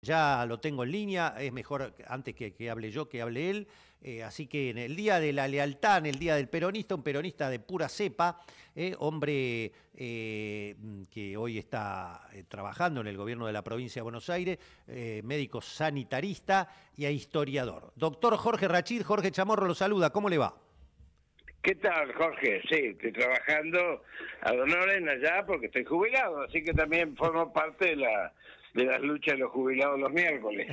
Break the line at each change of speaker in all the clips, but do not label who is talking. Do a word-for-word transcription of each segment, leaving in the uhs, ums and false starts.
Ya lo tengo en línea, es mejor antes que, que hable yo, que hable él. Eh, así que en el Día de la Lealtad, en el Día del Peronista, un peronista de pura cepa, eh, hombre eh, que hoy está eh, trabajando en el gobierno de la provincia de Buenos Aires, eh, médico sanitarista y historiador. Doctor Jorge Rachid, Jorge Chamorro lo saluda, ¿cómo le va?
¿Qué tal, Jorge? Sí, estoy trabajando a honoren allá porque estoy jubilado, así que también formo parte de la de las luchas de los jubilados los miércoles.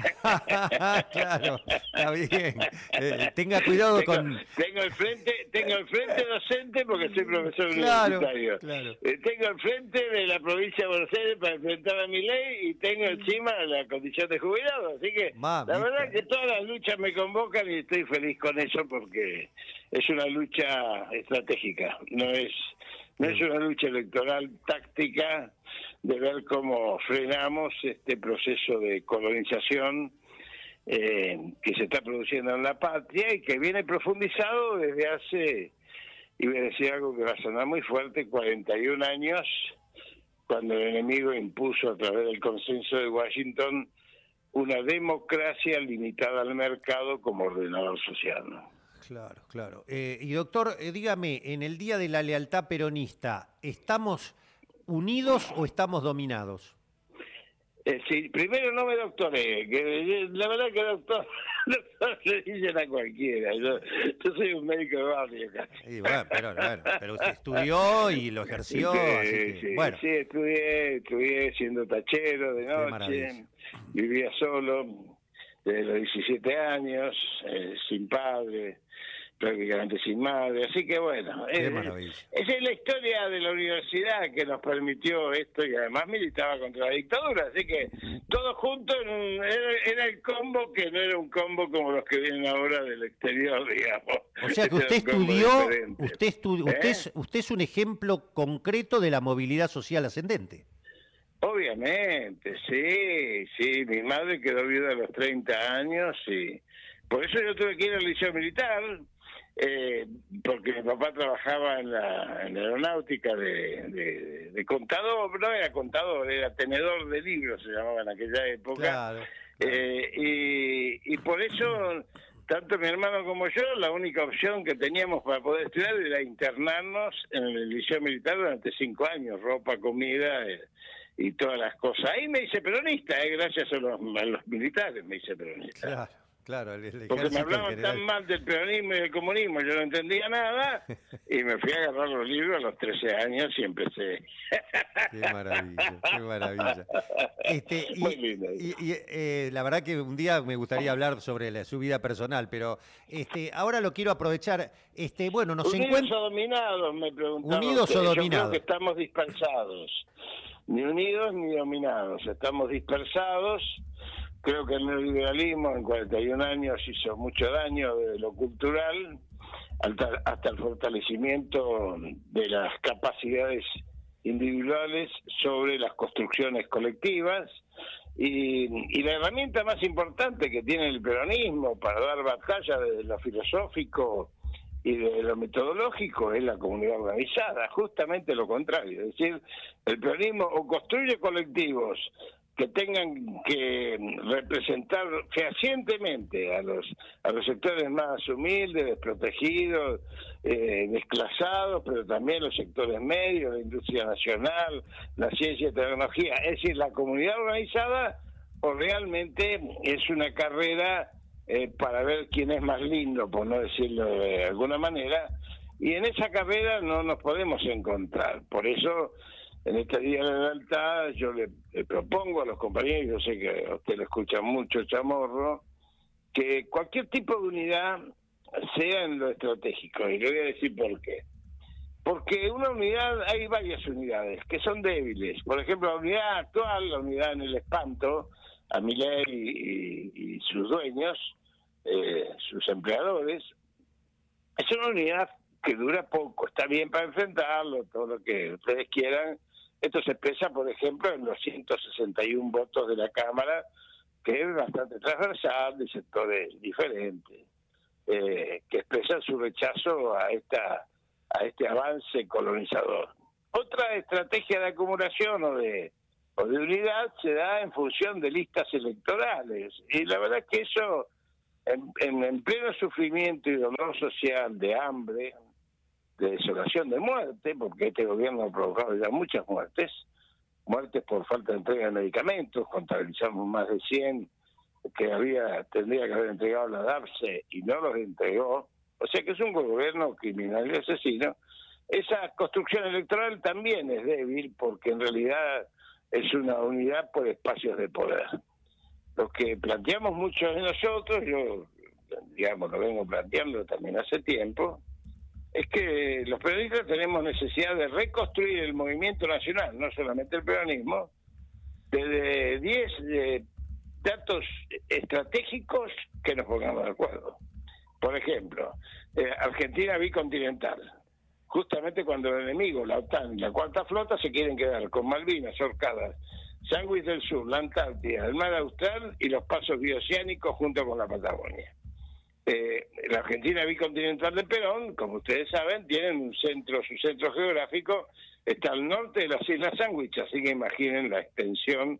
Claro, está bien. Eh, tenga cuidado
tengo,
con...
Tengo el frente, tengo el frente docente porque soy profesor
claro,
universitario.
Claro.
Eh, tengo el frente de la provincia de Buenos Aires para enfrentar a mi ley y tengo encima la condición de jubilado. Así que
Mamita.
La verdad que todas las luchas me convocan y estoy feliz con eso porque es una lucha estratégica, no es no es una lucha electoral táctica de ver cómo frenamos este proceso de colonización eh, que se está produciendo en la patria y que viene profundizado desde hace, y voy a decir algo que va a sonar muy fuerte, cuarenta y un años, cuando el enemigo impuso a través del consenso de Washington una democracia limitada al mercado como ordenador social, ¿no?
Claro, claro. Eh, y doctor, eh, dígame, en el Día de la Lealtad Peronista, ¿estamos unidos o estamos dominados?
Eh, sí, primero no me doctoré, que la verdad que doctor, doctor le dicen a cualquiera, yo, yo soy un médico de barrio casi.
Y bueno, pero, bueno, pero usted estudió y lo ejerció,
Sí,
así que,
sí,
bueno.
sí, estudié, estudié siendo tachero de noche, vivía solo desde los diecisiete años, eh, sin padre, prácticamente sin madre, así que bueno,
Qué
eh,
maravilla.
esa es la historia de la universidad que nos permitió esto y además militaba contra la dictadura, así que todo junto en un, era, era el combo que no era un combo como los que vienen ahora del exterior, digamos.
O sea que usted estudió, usted, estu ¿Eh? usted, es, usted es un ejemplo concreto de la movilidad social ascendente.
Obviamente, sí, sí, mi madre quedó viuda a los treinta años y por eso yo tuve que ir al liceo militar, eh, porque mi papá trabajaba en la, en la aeronáutica de, de, de contador, no era contador, era tenedor de libros, se llamaba en aquella época,
claro, claro.
Eh, y, y por eso, tanto mi hermano como yo, la única opción que teníamos para poder estudiar era internarnos en el liceo militar durante cinco años, ropa, comida... Eh, y todas las cosas. Ahí me hice peronista, eh, gracias a los, a los militares me hice peronista.
Claro, claro. El, el
Porque me hablaban tan mal del peronismo y del comunismo, yo no entendía nada, y me fui a agarrar los libros a los trece años y empecé.
Qué maravilla, qué maravilla. Este, y, Muy lindo. Y, y eh, la verdad que un día me gustaría hablar sobre la, su vida personal, pero este, ahora lo quiero aprovechar. Este, bueno, nos
Unidos
encuentra...
o dominados, me preguntaban.
Unidos
ustedes.
o dominados.
Yo creo que estamos dispersados. Ni unidos ni dominados, estamos dispersados. Creo que el neoliberalismo en cuarenta y un años hizo mucho daño de lo cultural hasta, hasta el fortalecimiento de las capacidades individuales sobre las construcciones colectivas y, y la herramienta más importante que tiene el peronismo para dar batalla desde lo filosófico y de lo metodológico es la comunidad organizada, justamente lo contrario, es decir, el peronismo o construye colectivos que tengan que representar fehacientemente a los a los sectores más humildes, desprotegidos, eh, desclasados, pero también los sectores medios, la industria nacional, la ciencia y tecnología, es decir, la comunidad organizada, o realmente es una carrera Eh, para ver quién es más lindo, por no decirlo de alguna manera, y en esa carrera no nos podemos encontrar. Por eso, en este Día de la Lealtad, yo le, le propongo a los compañeros, yo sé que a usted lo escucha mucho, Chamorro, que cualquier tipo de unidad sea en lo estratégico, y le voy a decir por qué. Porque una unidad, hay varias unidades que son débiles. Por ejemplo, la unidad actual, la unidad en el espanto, a Milei y, y, y sus dueños, eh, sus empleadores, es una unidad que dura poco, está bien para enfrentarlo, todo lo que ustedes quieran. Esto se expresa, por ejemplo, en los ciento sesenta y uno votos de la Cámara, que es bastante transversal, de sectores diferentes, eh, que expresan su rechazo a esta a este avance colonizador. Otra estrategia de acumulación o de o de unidad se da en función de listas electorales. Y la verdad es que eso, en, en, en pleno sufrimiento y dolor social, de hambre, de desolación, de muerte, porque este gobierno ha provocado ya muchas muertes, muertes por falta de entrega de medicamentos, contabilizamos más de cien que había tendría que haber entregado la DAPSE y no los entregó, o sea que es un gobierno criminal y asesino. Esa construcción electoral también es débil porque en realidad es una unidad por espacios de poder. Lo que planteamos muchos de nosotros, yo digamos lo vengo planteando también hace tiempo, es que los peronistas tenemos necesidad de reconstruir el movimiento nacional, no solamente el peronismo, desde diez eh, datos estratégicos que nos pongamos de acuerdo. Por ejemplo, eh, Argentina bicontinental. Justamente cuando el enemigo, la OTAN y la Cuarta Flota se quieren quedar con Malvinas, Orcadas, Sandwich del Sur, la Antártida, el Mar Austral y los pasos bioceánicos junto con la Patagonia. Eh, la Argentina bicontinental de Perón, como ustedes saben, tienen un centro, su centro geográfico está al norte de las Islas Sandwich, así que imaginen la extensión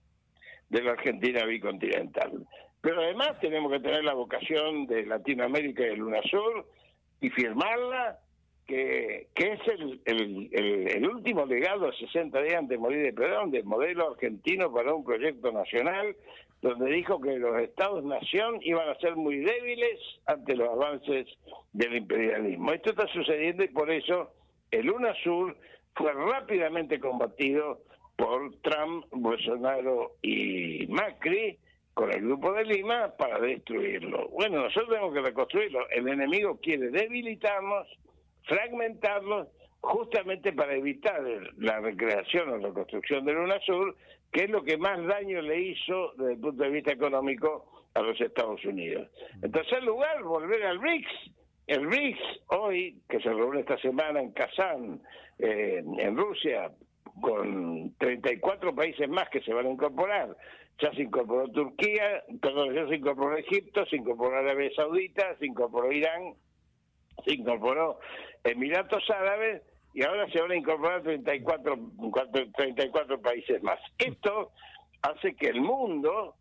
de la Argentina bicontinental. Pero además tenemos que tener la vocación de Latinoamérica y el UNASUR y firmarla, que, que es el, el, el, el último legado a sesenta días antes de morir de Perón, del modelo argentino para un proyecto nacional, donde dijo que los estados-nación iban a ser muy débiles ante los avances del imperialismo. Esto está sucediendo y por eso el UNASUR fue rápidamente combatido por Trump, Bolsonaro y Macri, con el Grupo de Lima, para destruirlo. Bueno, nosotros tenemos que reconstruirlo. El enemigo quiere debilitarnos, fragmentarlos, justamente para evitar la recreación o reconstrucción del UNASUR, que es lo que más daño le hizo desde el punto de vista económico a los Estados Unidos. En tercer lugar, volver al BRICS. El BRICS hoy, que se reúne esta semana en Kazán, eh, en Rusia, con treinta y cuatro países más que se van a incorporar. Ya se incorporó Turquía, perdón, ya se incorporó Egipto, se incorporó Arabia Saudita, se incorporó Irán, se incorporó Emiratos Árabes y ahora se van a incorporar treinta y cuatro, treinta y cuatro países más. Esto hace que el mundo,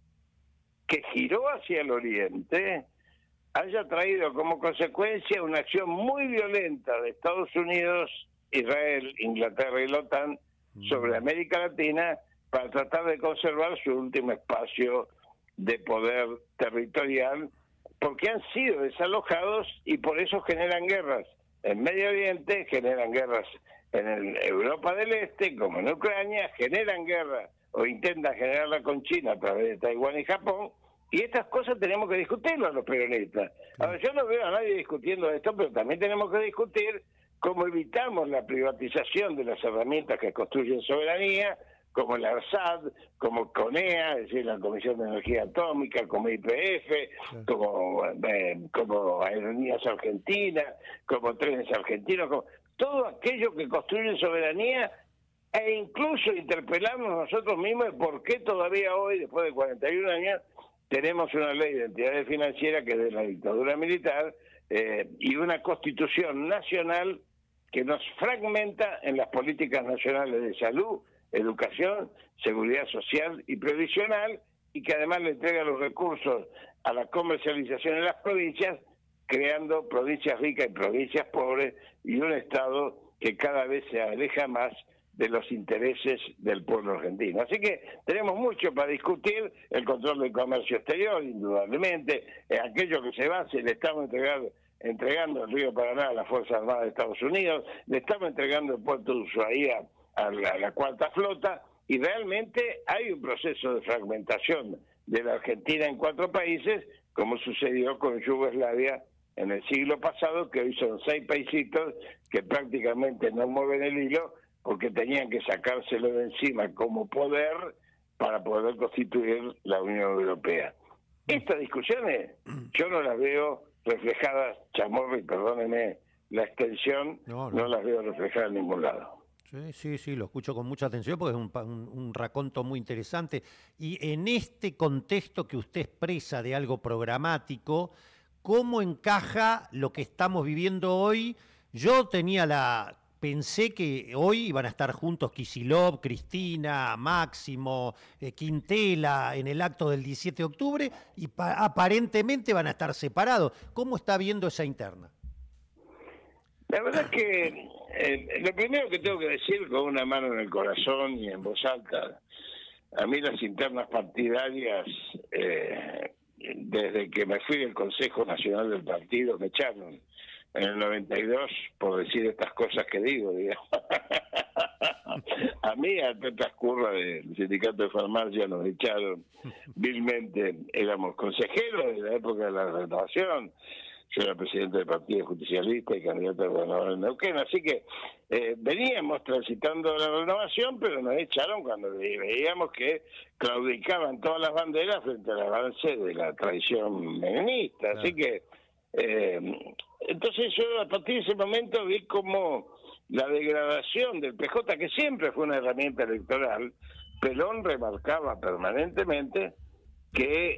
que giró hacia el oriente, haya traído como consecuencia una acción muy violenta de Estados Unidos, Israel, Inglaterra y la OTAN sobre América Latina para tratar de conservar su último espacio de poder territorial, porque han sido desalojados y por eso generan guerras en Medio Oriente, generan guerras en el Europa del Este, como en Ucrania, generan guerra o intentan generarla con China a través de Taiwán y Japón, y estas cosas tenemos que discutirlas los peronistas. Ahora, yo no veo a nadie discutiendo esto, pero también tenemos que discutir cómo evitamos la privatización de las herramientas que construyen soberanía, como el ARSAT, como CONEA, es decir, la Comisión de Energía Atómica, como Y P F, sí. como, eh, como Aerolíneas Argentinas, como Trenes Argentinos, como todo aquello que construye soberanía, e incluso interpelarnos nosotros mismos de por qué todavía hoy, después de cuarenta y un años, tenemos una ley de entidades financieras que es de la dictadura militar eh, y una constitución nacional que nos fragmenta en las políticas nacionales de salud, educación, seguridad social y previsional, y que además le entrega los recursos a la comercialización en las provincias, creando provincias ricas y provincias pobres, y un Estado que cada vez se aleja más de los intereses del pueblo argentino. Así que tenemos mucho para discutir, el control del comercio exterior, indudablemente, eh, aquello que se va, se le estamos entregando, entregando el Río Paraná a las Fuerzas Armadas de Estados Unidos, le estamos entregando el puerto de Ushuaia a la, a la Cuarta Flota, y realmente hay un proceso de fragmentación de la Argentina en cuatro países, como sucedió con Yugoslavia en el siglo pasado, que hoy son seis paisitos que prácticamente no mueven el hilo porque tenían que sacárselo de encima como poder para poder constituir la Unión Europea. Estas discusiones yo no las veo reflejadas, Chamorro, perdóneme la extensión, no, no. no las veo reflejadas en ningún lado.
Sí, sí, sí, lo escucho con mucha atención porque es un, un, un raconto muy interesante. Y en este contexto que usted expresa de algo programático, ¿cómo encaja lo que estamos viviendo hoy? Yo tenía la pensé que hoy iban a estar juntos Kicillof, Cristina, Máximo, eh, Quintela en el acto del diecisiete de octubre y aparentemente van a estar separados. ¿Cómo está viendo esa interna?
La verdad es que eh, lo primero que tengo que decir con una mano en el corazón y en voz alta, a mí las internas partidarias, eh, desde que me fui del Consejo Nacional del Partido, me echaron en el noventa y dos por decir estas cosas que digo, digamos. A mí, a tantas curvas del sindicato de farmacia nos echaron vilmente. Éramos consejeros de la época de la renovación. Yo era presidente del Partido Justicialista y candidato a gobernador en Neuquén, así que eh, veníamos transitando la renovación, pero nos echaron cuando veíamos que claudicaban todas las banderas frente al avance de la tradición menemista. Claro. Así que, eh, entonces yo a partir de ese momento vi como la degradación del P J, que siempre fue una herramienta electoral. Perón remarcaba permanentemente que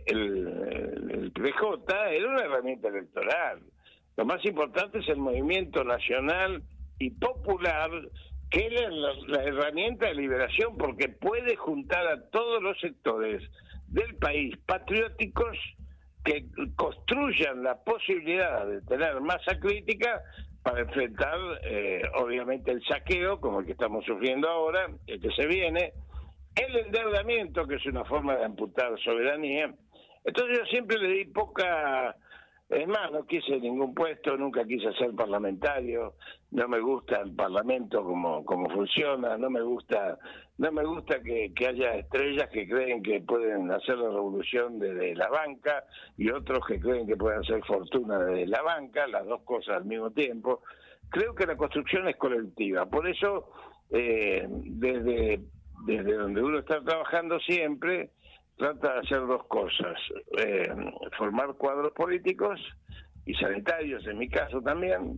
el, el P J era una herramienta electoral. Lo más importante es el movimiento nacional y popular, que es la, la herramienta de liberación, porque puede juntar a todos los sectores del país patrióticos que construyan la posibilidad de tener masa crítica para enfrentar, eh, obviamente, el saqueo, como el que estamos sufriendo ahora, el que se viene, el endeudamiento, que es una forma de amputar soberanía. Entonces yo siempre le di poca... Es más, no quise ningún puesto, nunca quise ser parlamentario, no me gusta el parlamento como, como funciona, no me gusta no me gusta que, que haya estrellas que creen que pueden hacer la revolución desde la banca y otros que creen que pueden hacer fortuna desde la banca, las dos cosas al mismo tiempo. Creo que la construcción es colectiva, por eso eh, desde... desde donde uno está trabajando siempre, trata de hacer dos cosas, eh, formar cuadros políticos y sanitarios, en mi caso también,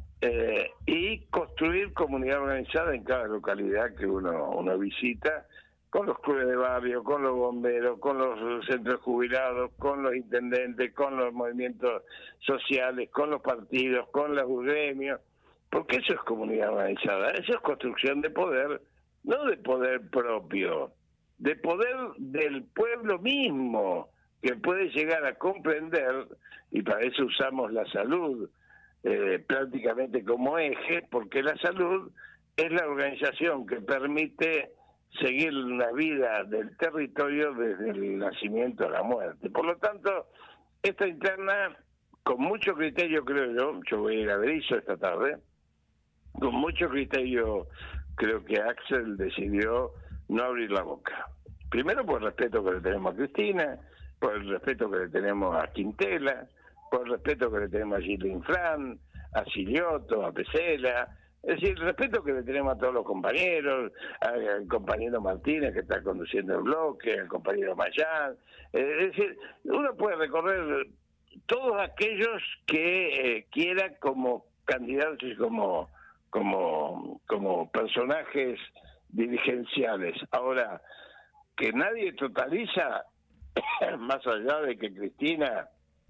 eh, y construir comunidad organizada en cada localidad que uno, uno visita, con los clubes de barrio, con los bomberos, con los centros jubilados, con los intendentes, con los movimientos sociales, con los partidos, con los gremios, porque eso es comunidad organizada, eso es construcción de poder, no de poder propio, de poder del pueblo mismo, que puede llegar a comprender, y para eso usamos la salud eh, prácticamente como eje, porque la salud es la organización que permite seguir la vida del territorio desde el nacimiento a la muerte. Por lo tanto, esta interna, con mucho criterio, creo yo, yo voy a ir a Berisso esta tarde, con mucho criterio, creo que Axel decidió no abrir la boca. Primero por el respeto que le tenemos a Cristina, por el respeto que le tenemos a Quintela, por el respeto que le tenemos a Gilles Fran, a Silioto, a Pesela, es decir, el respeto que le tenemos a todos los compañeros, al compañero Martínez que está conduciendo el bloque, al compañero Mayán, es decir, uno puede recorrer todos aquellos que eh, quiera como candidatos y como como como personajes dirigenciales. Ahora, que nadie totaliza, más allá de que Cristina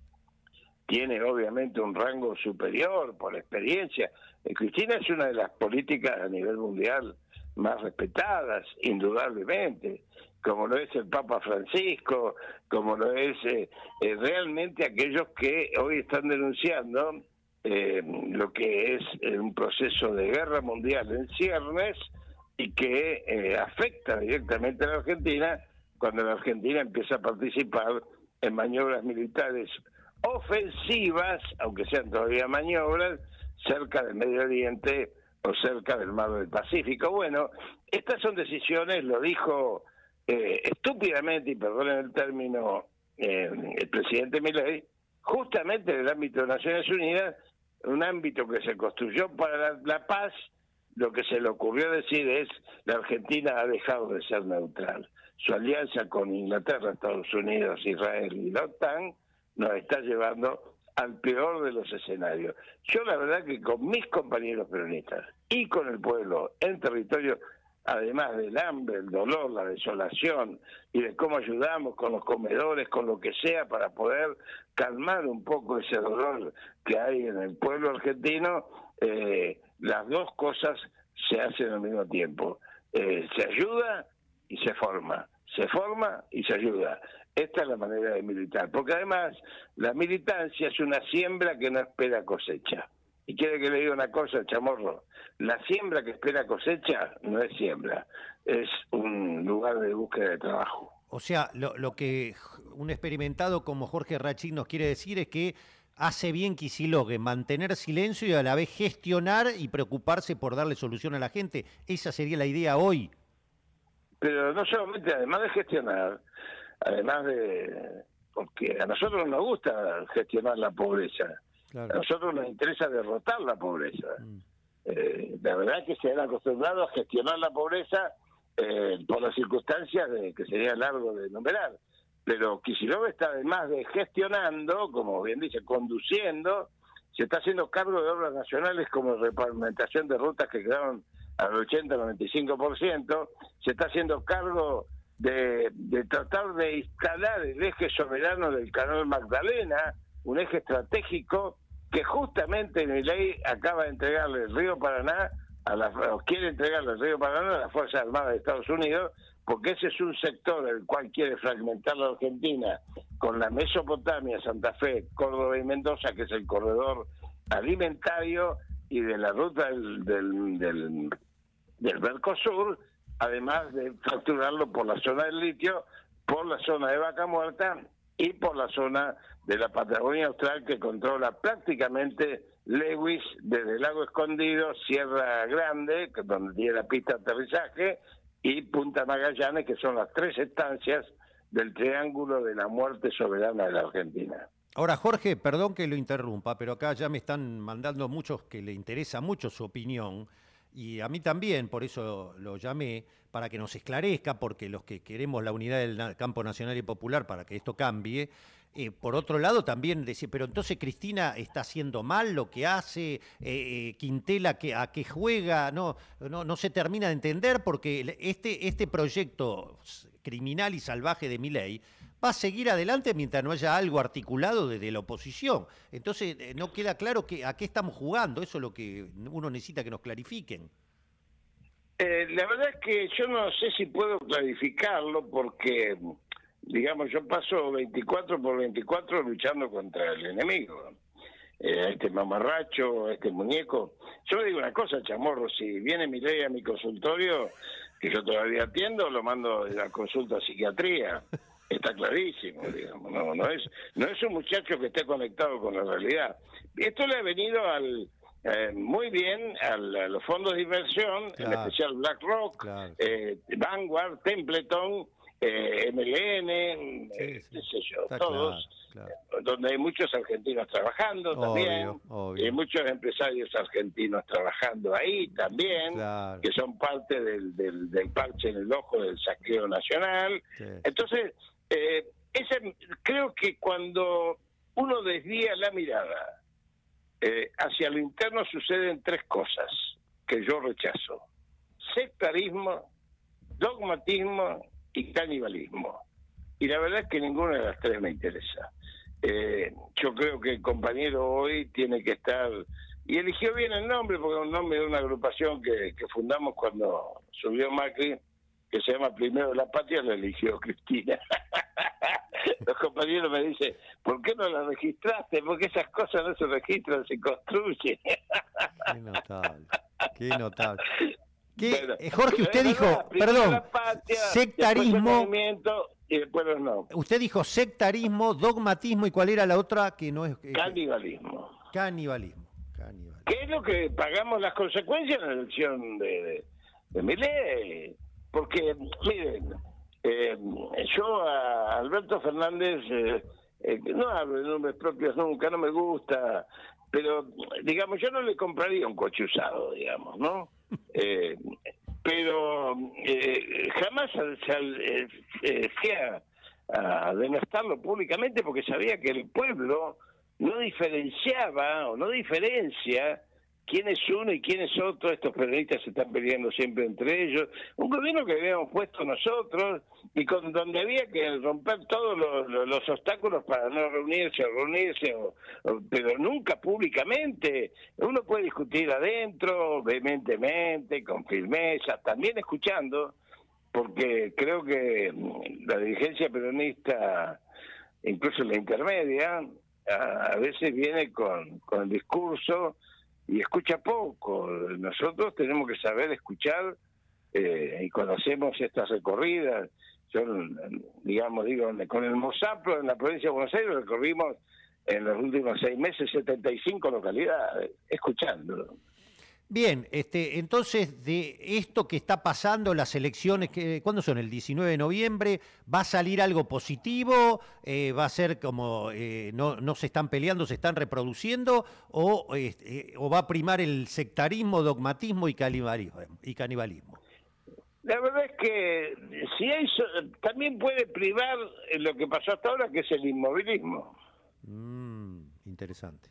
tiene obviamente un rango superior por experiencia. Eh, Cristina es una de las políticas a nivel mundial más respetadas, indudablemente, como lo es el Papa Francisco, como lo es eh, eh, realmente aquellos que hoy están denunciando eh, lo que es eh, un proceso de guerra mundial en ciernes y que eh, afecta directamente a la Argentina cuando la Argentina empieza a participar en maniobras militares ofensivas, aunque sean todavía maniobras, cerca del Medio Oriente o cerca del Mar del Pacífico. Bueno, estas son decisiones, lo dijo eh, estúpidamente, y perdonen el término, eh, el presidente Milei, justamente en el ámbito de Naciones Unidas, un ámbito que se construyó para la, la paz. Lo que se le ocurrió decir es: la Argentina ha dejado de ser neutral. Su alianza con Inglaterra, Estados Unidos, Israel y la OTAN nos está llevando al peor de los escenarios. Yo la verdad que con mis compañeros peronistas y con el pueblo en territorio, además del hambre, el dolor, la desolación y de cómo ayudamos con los comedores, con lo que sea, para poder calmar un poco ese dolor que hay en el pueblo argentino, eh, las dos cosas se hacen al mismo tiempo. Eh, se ayuda y se forma, se forma y se ayuda. Esta es la manera de militar, porque además la militancia es una siembra que no espera cosecha. Y quiere que le diga una cosa, Chamorro, la siembra que espera cosecha no es siembra, es un lugar de búsqueda de trabajo.
O sea, lo, lo que un experimentado como Jorge Rachid nos quiere decir es que hace bien Kicillof en mantener silencio y a la vez gestionar y preocuparse por darle solución a la gente. Esa sería la idea hoy.
Pero no solamente, además de gestionar, además de... porque a nosotros nos gusta gestionar la pobreza. Claro. A nosotros nos interesa derrotar la pobreza. Mm. Eh, la verdad es que se han acostumbrado a gestionar la pobreza eh, por las circunstancias de, que sería largo de enumerar. Pero Kicillof está además de gestionando, como bien dice, conduciendo, se está haciendo cargo de obras nacionales como repavimentación de rutas que quedaron al ochenta, noventa y cinco por ciento, se está haciendo cargo de, de tratar de instalar el eje soberano del Canal Magdalena, un eje estratégico que justamente Milei acaba de entregarle el río Paraná, a la, o quiere entregarle el río Paraná a las Fuerzas Armadas de Estados Unidos, porque ese es un sector el cual quiere fragmentar la Argentina con la Mesopotamia, Santa Fe, Córdoba y Mendoza, que es el corredor alimentario, y de la ruta del, del, del, del Mercosur, además de fracturarlo por la zona del litio, por la zona de Vaca Muerta y por la zona de la Patagonia Austral, que controla prácticamente Lewis desde el Lago Escondido, Sierra Grande, que donde tiene la pista de aterrizaje, y Punta Magallanes, que son las tres estancias del triángulo de la muerte soberana de la Argentina.
Ahora, Jorge, perdón que lo interrumpa, pero acá ya me están mandando muchos que le interesa mucho su opinión, y a mí también, por eso lo llamé, para que nos esclarezca, porque los que queremos la unidad del campo nacional y popular para que esto cambie, eh, por otro lado también decir, pero entonces Cristina está haciendo mal lo que hace, eh, eh, Quintela que, a qué juega, no, no, no se termina de entender, porque este, este proyecto criminal y salvaje de Milei va a seguir adelante mientras no haya algo articulado desde la oposición. Entonces eh, no queda claro que, a qué estamos jugando, eso es lo que uno necesita que nos clarifiquen.
Eh, la verdad es que yo no sé si puedo clarificarlo porque, digamos, yo paso veinticuatro por veinticuatro luchando contra el enemigo. Eh, este mamarracho, este muñeco. Yo le digo una cosa, Chamorro, si viene Milei a mi consultorio, que yo todavía atiendo, lo mando a la consulta a psiquiatría. Está clarísimo, digamos, no, no es, no es un muchacho que esté conectado con la realidad. Esto le ha venido al eh, muy bien al, a los fondos de inversión, claro, en especial BlackRock, claro, eh, Vanguard, Templeton, eh, M L N, sí, eh, sí, qué sé yo, todos, claro, claro, donde hay muchos argentinos trabajando obvio, también, obvio. Hay muchos empresarios argentinos trabajando ahí también, claro, que son parte del, del, del parche en el ojo del saqueo nacional. Sí. Entonces, eh, ese, creo que cuando uno desvía la mirada eh, hacia lo interno suceden tres cosas que yo rechazo: sectarismo, dogmatismo y canibalismo. Y la verdad es que ninguna de las tres me interesa. Eh, yo creo que el compañero hoy tiene que estar, y eligió bien el nombre, porque es un nombre de una agrupación que, que fundamos cuando subió Macri, que se llama Primero la Patria, la eligió Cristina. Los compañeros me dicen, ¿por qué no la registraste? Porque esas cosas no se registran, se construyen.
Qué notable, qué notable. ¿Qué? Bueno, eh, Jorge, usted dijo, verdad, perdón, patria, sectarismo,
y después los no.
Usted dijo sectarismo, dogmatismo, ¿y cuál era la otra que no es? Eh,
canibalismo.
Canibalismo. Canibalismo.
¿Qué es lo que pagamos las consecuencias en la elección de, de, de Milei? Porque, miren, eh, yo a Alberto Fernández, eh, eh, no hablo de nombres propios nunca, no me gusta, pero, digamos, yo no le compraría un coche usado, digamos, ¿no? Eh, pero eh, jamás se eh, fui a, a denostarlo públicamente porque sabía que el pueblo no diferenciaba o no diferencia quién es uno y quién es otro. Estos periodistas se están peleando siempre entre ellos. Un gobierno que habíamos puesto nosotros y con donde había que romper todos los, los, los obstáculos para no reunirse o reunirse, o, o, pero nunca públicamente. Uno puede discutir adentro, vehementemente, con firmeza, también escuchando, porque creo que la dirigencia peronista, incluso la intermedia, a, a veces viene con, con el discurso y escucha poco. Nosotros tenemos que saber escuchar eh, y conocemos estas recorridas. Yo, digamos, digo, con el Mosapro en la provincia de Buenos Aires recorrimos en los últimos seis meses setenta y cinco localidades, escuchando.
Bien, este, entonces de esto que está pasando, las elecciones, que, ¿cuándo son? El diecinueve de noviembre, ¿va a salir algo positivo? Eh, ¿Va a ser como eh, no, no se están peleando, se están reproduciendo? ¿O, eh, o va a primar el sectarismo, dogmatismo y canibalismo? Y canibalismo?
La verdad es que si hay, también puede privar lo que pasó hasta ahora, que es el inmovilismo.
Mm, interesante.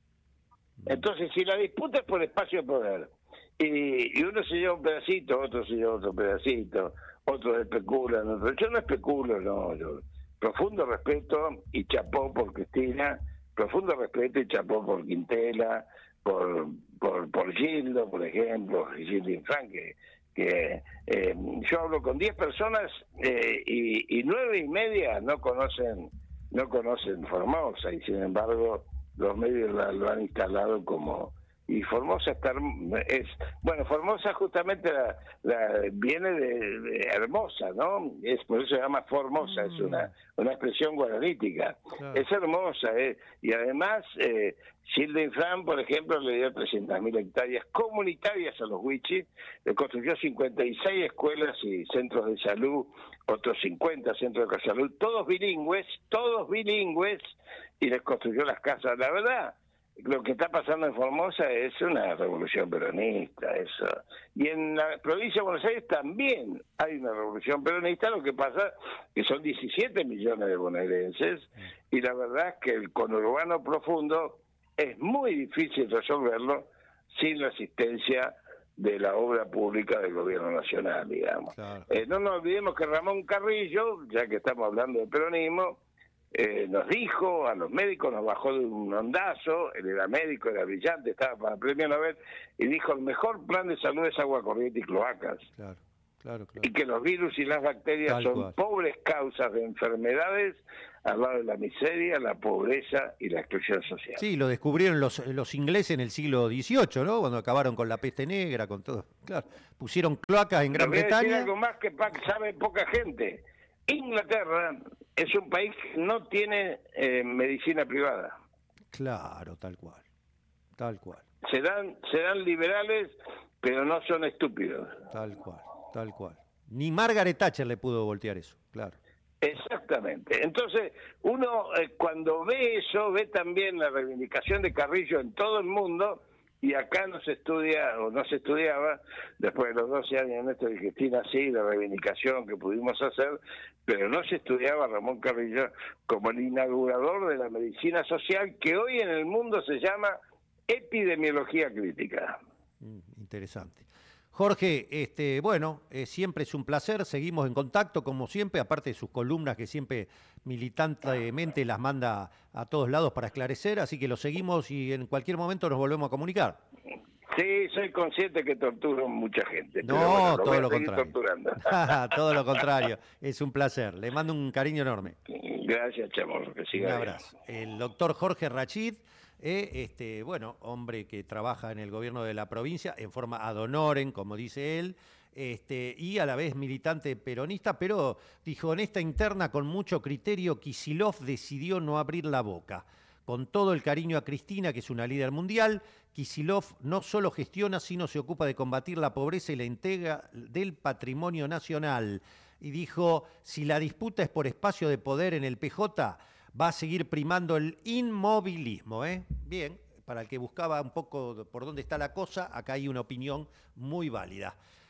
Entonces, si la disputa es por espacio de poder, y, y uno se lleva un pedacito, otro se lleva otro pedacito, otros especulan, otros... Yo no especulo, no, yo profundo respeto y chapó por Cristina, profundo respeto y chapó por Quintela, por por, por Gildo, por ejemplo, Gildo Infran, que, que eh, yo hablo con diez personas eh, y, y nueve y media no conocen, no conocen Formosa, y sin embargo los medios la, lo han instalado como... Y Formosa está, es... Bueno, Formosa justamente la, la, viene de, de hermosa, ¿no? Es por eso se llama Formosa, mm. es una, una expresión guaranítica. Claro. Es hermosa, ¿eh? Y además, eh, Gildo Infran, por ejemplo, le dio trescientas mil hectáreas comunitarias a los Huichis, le construyó cincuenta y seis escuelas y centros de salud, otros cincuenta centros de salud, todos bilingües, todos bilingües, y les construyó las casas. La verdad, lo que está pasando en Formosa es una revolución peronista, eso. Y en la provincia de Buenos Aires también hay una revolución peronista, lo que pasa que son diecisiete millones de bonaerenses, y la verdad es que el conurbano profundo es muy difícil resolverlo sin la asistencia de la obra pública del gobierno nacional, digamos. Claro. Eh, no nos olvidemos que Ramón Carrillo, ya que estamos hablando de peronismo, Eh, nos dijo, a los médicos nos bajó de un ondazo, él era médico, era brillante, estaba para el premio Nobel, y dijo, el mejor plan de salud es agua corriente y cloacas. Claro, claro, claro. Y que los virus y las bacterias Tal son cual. pobres causas de enfermedades al lado de la miseria, la pobreza y la exclusión social.
Sí, lo descubrieron los, los ingleses en el siglo dieciocho, ¿no? Cuando acabaron con la peste negra, con todo. Claro, pusieron cloacas en Gran Bretaña.
Voy a decir algo más que sabe poca gente. Inglaterra es un país que no tiene eh, medicina privada.
Claro, tal cual, tal cual.
Serán, serán liberales, pero no son estúpidos.
Tal cual, tal cual. Ni Margaret Thatcher le pudo voltear eso, claro.
Exactamente. Entonces, uno eh, cuando ve eso, ve también la reivindicación de Carrillo en todo el mundo, y acá no se estudia, o no se estudiaba, después de los doce años de Néstor y Cristina, sí, la reivindicación que pudimos hacer, pero no se estudiaba a Ramón Carrillo como el inaugurador de la medicina social, que hoy en el mundo se llama epidemiología crítica.
Mm, interesante. Jorge, este, bueno, eh, siempre es un placer, seguimos en contacto como siempre, aparte de sus columnas que siempre militantemente las manda a todos lados para esclarecer, así que lo seguimos y en cualquier momento nos volvemos a comunicar.
Sí, soy consciente que torturo mucha gente.
No,
pero bueno, lo
todo
voy a
lo
seguir
contrario.
torturando.
Todo lo contrario, es un placer. Le mando un cariño enorme.
Gracias, Chamorro, que siga
Un abrazo. Bien. El doctor Jorge Rachid, eh, este, bueno, hombre que trabaja en el gobierno de la provincia en forma ad honorem, como dice él, este, y a la vez militante peronista, pero dijo, en esta interna con mucho criterio, Kicillof decidió no abrir la boca. Con todo el cariño a Cristina, que es una líder mundial, Kicillof no solo gestiona, sino se ocupa de combatir la pobreza y la entrega del patrimonio nacional. Y dijo, si la disputa es por espacio de poder en el P J, va a seguir primando el inmovilismo. ¿eh? Bien, para el que buscaba un poco por dónde está la cosa, acá hay una opinión muy válida.